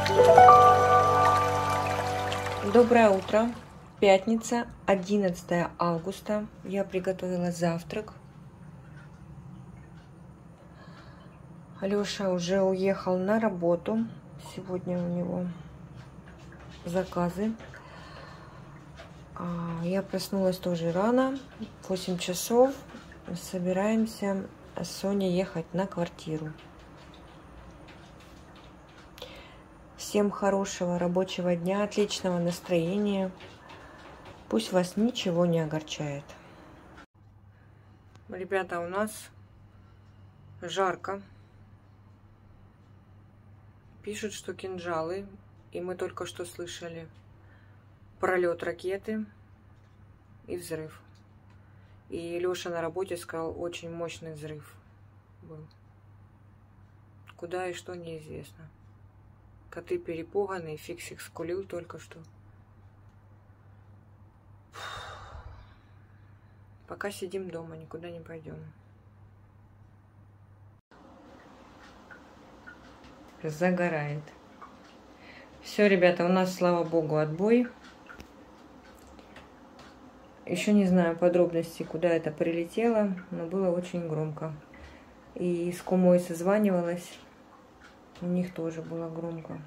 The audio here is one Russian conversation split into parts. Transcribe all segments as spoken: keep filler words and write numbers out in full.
Доброе утро. Пятница, одиннадцатое августа. Я приготовила завтрак. Алёша уже уехал на работу. Сегодня у него заказы. Я проснулась тоже рано, в восемь часов. Собираемся с Соней ехать на квартиру. Всем хорошего рабочего дня, отличного настроения. Пусть вас ничего не огорчает. Ребята, у нас жарко. Пишут, что кинжалы. И мы только что слышали пролет ракеты и взрыв. И Леша на работе сказал, очень мощный взрыв был. Куда и что, неизвестно. Коты перепуганные, Фиксик скулил только что. Пока сидим дома, никуда не пойдем. Загорает. Все, ребята, у нас, слава богу, отбой. Еще не знаю подробностей, куда это прилетело, но было очень громко. И с кумой созванивалась. У них тоже было громко.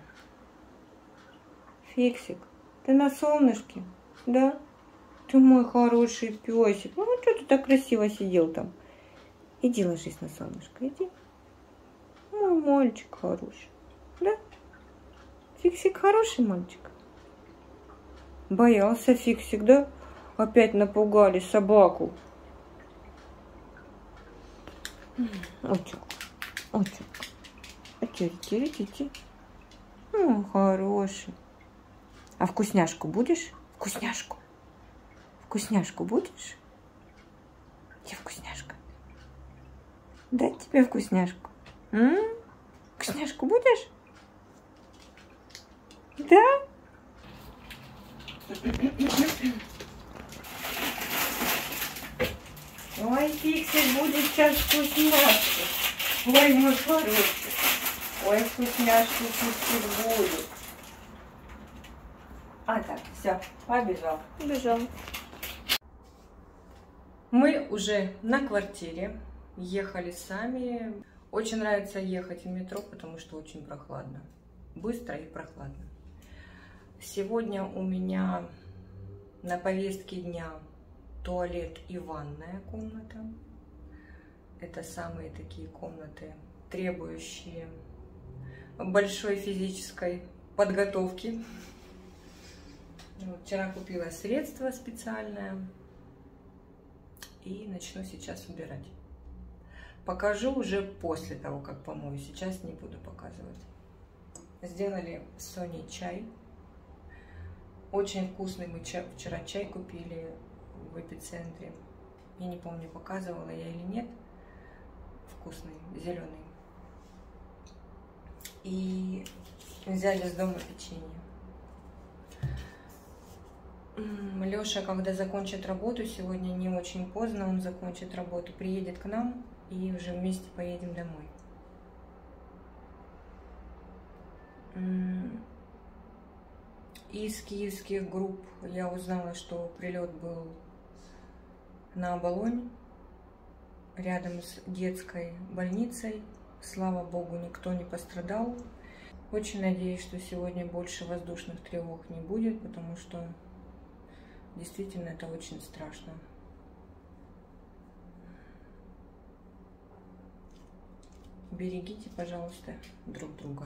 Фиксик, ты на солнышке? Да? Ты мой хороший песик. Ну, что ты так красиво сидел там? Иди ложись на солнышко, иди. Мой мальчик хороший. Да? Фиксик хороший мальчик. Боялся Фиксик, да? Опять напугали собаку. Отчик, отчик. Отчик, отчик. Ну, хороший. А вкусняшку будешь? Вкусняшку. Вкусняшку будешь? Где вкусняшка? Дать тебе вкусняшку? М? Вкусняшку будешь? Да? Ой, Фиксик будет сейчас вкусняшки. Ой, мой хороший. Ой, вкусняшки Фиксик будет. А так, все, побежал. Побежал. Мы уже на квартире. Ехали сами. Очень нравится ехать в метро, потому что очень прохладно. Быстро и прохладно. Сегодня у меня на повестке дня туалет и ванная комната. Это самые такие комнаты, требующие большой физической подготовки. Вчера купила средство специальное и начну сейчас убирать. Покажу уже после того, как помою. Сейчас не буду показывать. Сделали с Соней чай. Очень вкусный. Мы вчера чай купили в эпицентре. Я не помню, показывала я или нет. Вкусный, зеленый. И взяли с дома печенье. Леша, когда закончит работу, сегодня не очень поздно, он закончит работу, приедет к нам и уже вместе поедем домой. Из киевских групп я узнала, что прилет был на Оболонь, рядом с детской больницей. Слава богу, никто не пострадал. Очень надеюсь, что сегодня больше воздушных тревог не будет, потому что действительно это очень страшно. Берегите, пожалуйста, друг друга.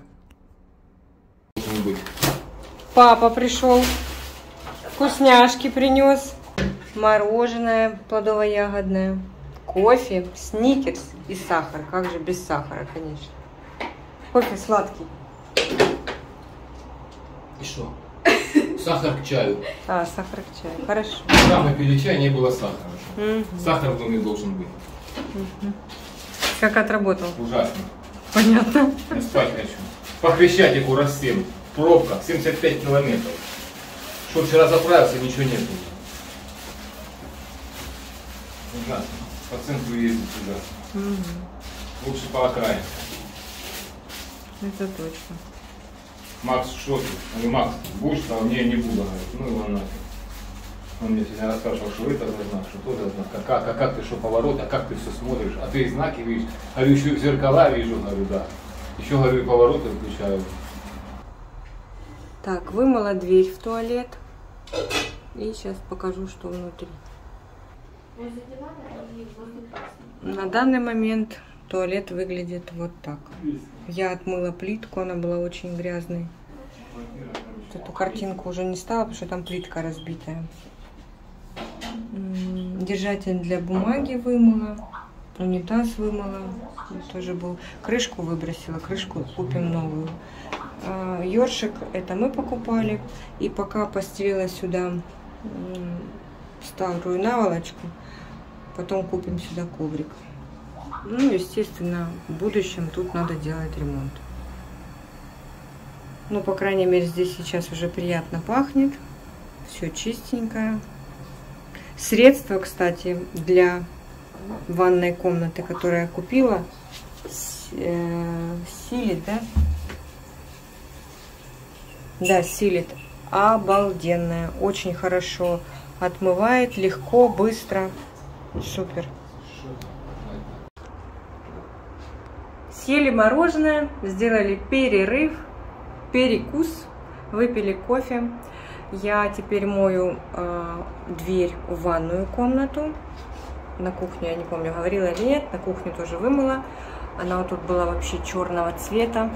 Папа пришел, вкусняшки принес, мороженое плодово-ягодное, кофе, сникерс и сахар. Как же без сахара, конечно. Кофе сладкий. И что? Сахар к чаю. А, сахар к чаю. Хорошо. Когда мы пили чай, не было сахара. Угу. Сахар в доме должен быть. Угу. Как отработал? Ужасно. Понятно. Я спать хочу. По Хрещатику раз семь. Пробка. семьдесят пять километров. Что вчера заправился, ничего нет. Ужасно. По центру ездить ужасно. Угу. Лучше по окраине. Это точно. Макс, что ты? Я говорю, Макс, будешь? Сказал, не, не буду. Говорит, ну его нафиг. Он мне всегда рассказывал, что это за знак, что то за знак, а как, а как ты что поворот, а как ты все смотришь, а ты и знаки видишь. Говорю, еще и зеркала вижу, говорю, да. Еще, говорю, и повороты включаю. Так, вымыла дверь в туалет. И сейчас покажу, что внутри. На данный момент туалет выглядит вот так. Я отмыла плитку, она была очень грязной. Эту картинку уже не стала, потому что там плитка разбитая. Держатель для бумаги вымыла. Унитаз вымыла. Тоже был. Крышку выбросила. Крышку купим новую. Ёршик это мы покупали. И пока постелила сюда старую наволочку, потом купим сюда коврик. Ну, естественно, в будущем тут надо делать ремонт. Ну, по крайней мере, здесь сейчас уже приятно пахнет. Все чистенькое. Средство, кстати, для ванной комнаты, которое я купила, Силит, да? Да, Силит. Обалденное. Очень хорошо отмывает, легко, быстро. Супер. Съели мороженое, сделали перерыв, перекус, выпили кофе. Я теперь мою э, дверь в ванную комнату. На кухню, я не помню, говорила или нет, на кухню тоже вымыла. Она вот тут была вообще черного цвета,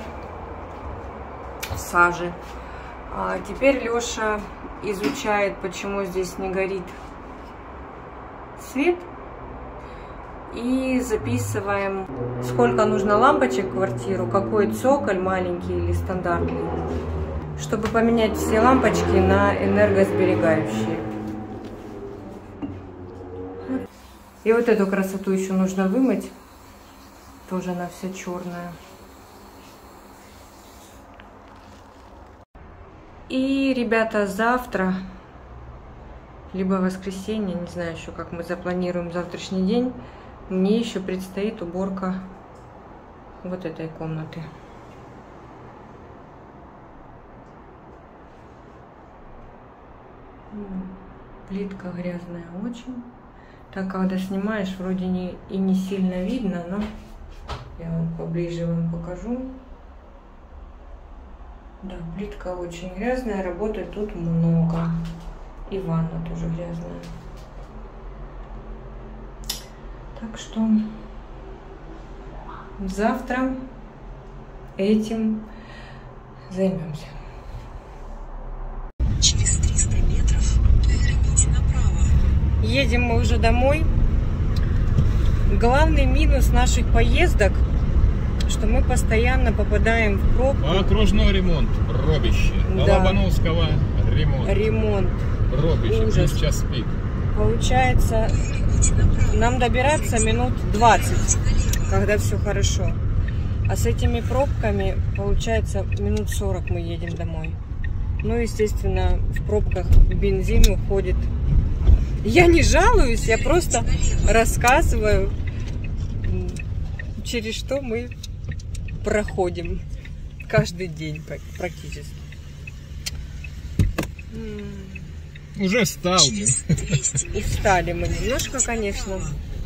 сажи. А теперь Леша изучает, почему здесь не горит свет. И записываем, сколько нужно лампочек в квартиру, какой цоколь, маленький или стандартный, чтобы поменять все лампочки на энергосберегающие. И вот эту красоту еще нужно вымыть. Тоже она вся черная. И, ребята, завтра, либо воскресенье, не знаю еще, как мы запланируем завтрашний день, мне еще предстоит уборка вот этой комнаты. Плитка грязная очень. Так, когда снимаешь, вроде не, и не сильно видно, но я вам поближе вам покажу. Да, плитка очень грязная, работы тут много. И ванна тоже грязная. Так что завтра этим займемся. Через триста метров поверните направо. Едем мы уже домой. Главный минус наших поездок, что мы постоянно попадаем в пробку. Окружной ремонт, Робище. Да. Лобановского ремонт. Ремонт. Робище, Ужас. плюс час пик. Получается, нам добираться минут двадцать, когда все хорошо. А с этими пробками, получается, минут сорок мы едем домой. Ну, естественно, в пробках бензин уходит. Я не жалуюсь, я просто рассказываю, через что мы проходим каждый день практически. Уже встал. Устали мы немножко, конечно.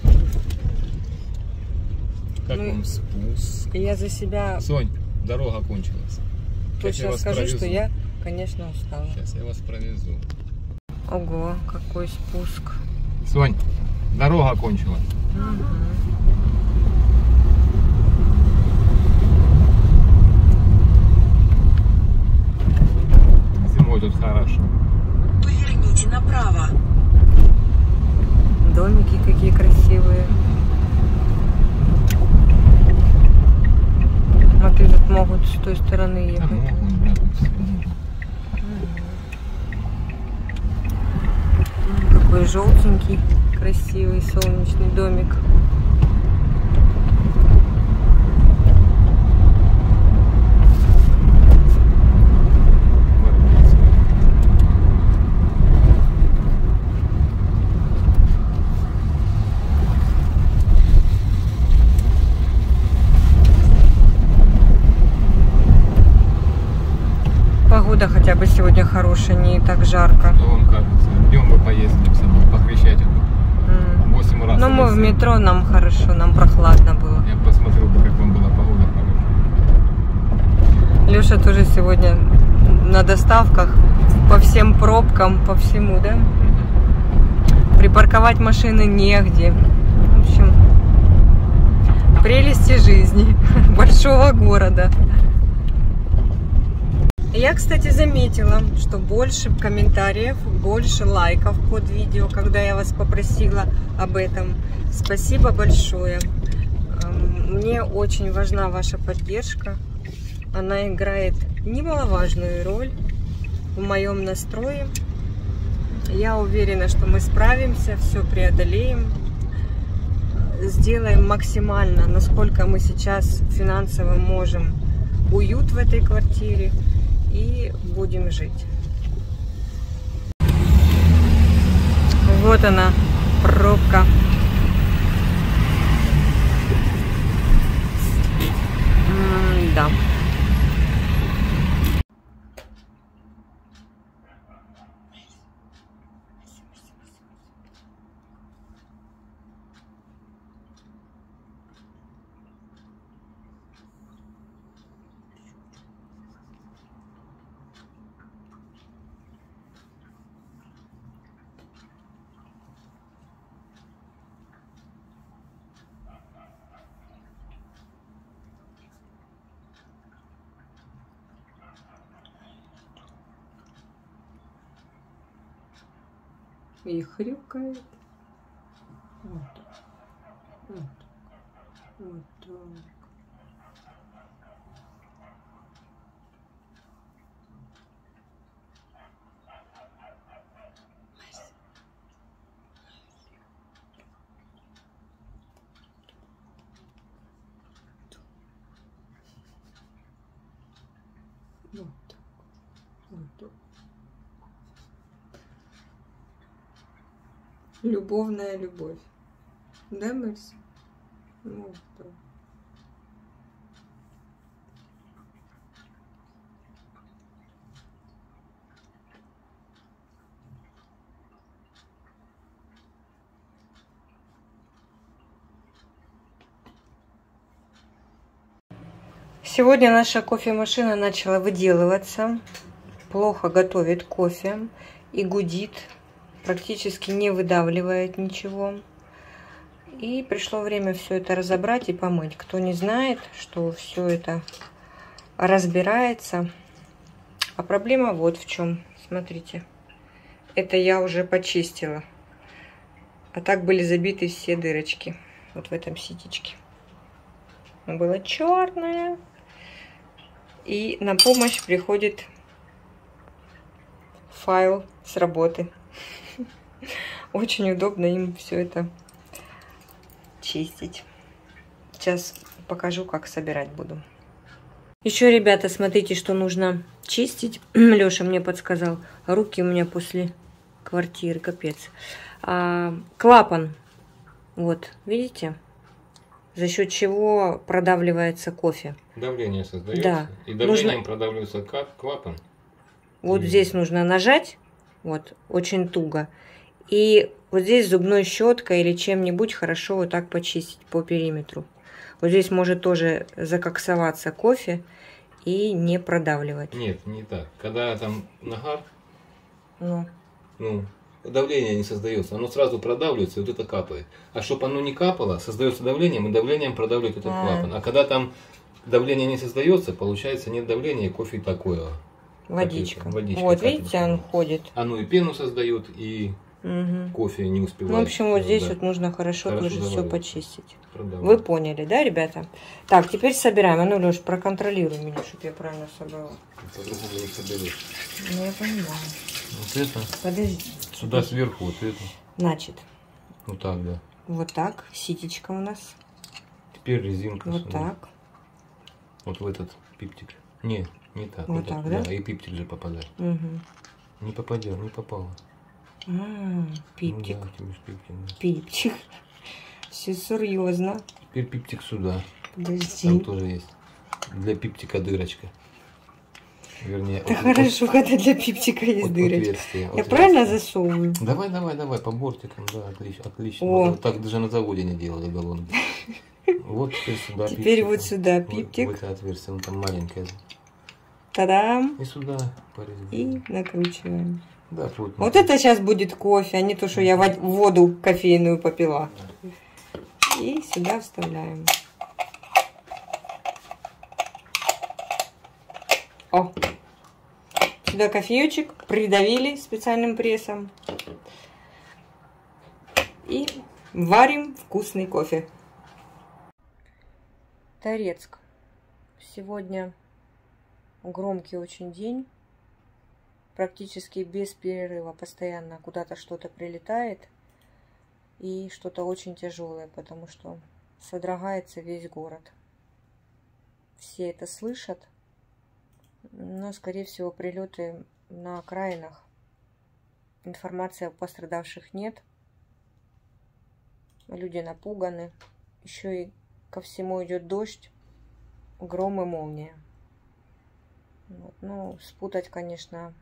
Как ну, вам спуск? Я за себя... Сонь, дорога кончилась. Точно скажу, провезу. Что я, конечно, устала. Сейчас я вас провезу. Ого, какой спуск. Сонь, дорога кончилась. Угу. Зимой тут хорошо. Поверните направо. Домики какие красивые. А ты тут могут с той стороны ехать. А могут, да, тут Какой желтенький, красивый солнечный домик. погода хотя бы сегодня хорошая, не так жарко. То вам кажется. Днем мы поездим со мной по Хрещатику. восемь раз. Но мы в метро, нам хорошо, нам прохладно было. Я посмотрел, как вам была погода хорошая. Леша тоже сегодня на доставках, по всем пробкам, по всему, да? Припарковать машины негде. В общем, прелести жизни большого города. Я, кстати, заметила, что больше комментариев, больше лайков под видео, когда я вас попросила об этом. Спасибо большое. Мне очень важна ваша поддержка. Она играет немаловажную роль в моем настрое. Я уверена, что мы справимся, все преодолеем, сделаем максимально, насколько мы сейчас финансово можем, уют в этой квартире и будем жить. Вот она, пробка. М-да. И хрюкает. Вот так. Вот так. Вот так. Вот так. Вот так. Любовная любовь. Да, Марс? Вот так. Сегодня наша кофемашина начала выделываться, плохо готовит кофе и гудит, практически не выдавливает ничего. И пришло время все это разобрать и помыть. Кто не знает, что все это разбирается. А проблема вот в чем. Смотрите. Это я уже почистила. А так были забиты все дырочки. Вот в этом ситечке. Оно было черное. И на помощь приходит файл с работы. Очень удобно им все это чистить. Сейчас покажу, как собирать буду. Еще, ребята, смотрите, что нужно чистить. Леша мне подсказал. Руки у меня после квартиры, капец. А, клапан. Вот, видите? За счет чего продавливается кофе. Давление создается. Да. И давлением нужно... продавливается клапан. Вот и... здесь нужно нажать. Вот, очень туго. И вот здесь зубной щеткой или чем-нибудь хорошо вот так почистить по периметру. Вот здесь может тоже закоксоваться кофе и не продавливать. Нет, не так. Когда там нагар, ну. ну, давление не создается. Оно сразу продавливается и вот это капает. А чтобы оно не капало, создается давлением, и давлением продавливает этот а. клапан. А когда там давление не создается, получается нет давления, и кофе такое. Водичка. Водичка. Вот, видите, он ходит. Оно и пену создает, и угу. кофе не успевает. Ну, в общем, вот здесь да. вот нужно хорошо, хорошо тоже все почистить. Вы поняли, да, ребята? Так, теперь собираем. А ну, Леш, проконтролируй меня, чтобы я правильно собрала. По-другому не соберешь. Ну, я понимаю. Вот это. Подожди. Сюда подожди. Сверху вот это. Значит. Вот так, да. Вот так. Ситечка у нас. Теперь резинка. Вот сюда. так. Вот в этот пиптик. Не, не так. Вот, вот так, да? Да, и пиптик же попадает. Угу. Не попадет, не попало. А, пиптик. Ну, да, пиптик, да. Пиптик. Все серьезно. Теперь пиптик сюда. Подожди. Там тоже есть. Для пиптика дырочка. Вернее, Да от- хорошо, когда для пипчика есть от- дырочка. отверстие, Я отверстие. правильно засовываю? Давай, давай, давай, по бортикам, да, отлично, отлично. О. Вот так даже на заводе не делали баллонки. Вот теперь сюда Теперь пиптик. вот сюда Вот- пиптик. В это отверстие, он там маленькое. Та-дам! И сюда по резьбе. И накручиваем. Да, плотно. Вот это сейчас будет кофе, а не то, что я вод- воду кофейную попила. И сюда вставляем. О! Сюда кофеечек придавили специальным прессом. И варим вкусный кофе. Торецк. Сегодня громкий очень день. Практически без перерыва постоянно куда-то что-то прилетает. И что-то очень тяжелое, потому что содрогается весь город. Все это слышат. Но, скорее всего, прилеты на окраинах. Информации о пострадавших нет. Люди напуганы. Еще и ко всему идет дождь, гром и молния. Вот. Ну, спутать, конечно,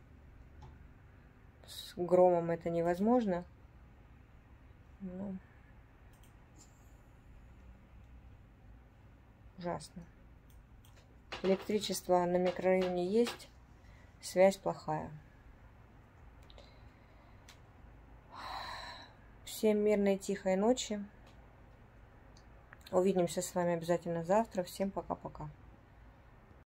с громом это невозможно. Но... ужасно. Электричество на микрорайоне есть, связь плохая. Всем мирной тихой ночи. Увидимся с вами обязательно завтра. Всем пока-пока.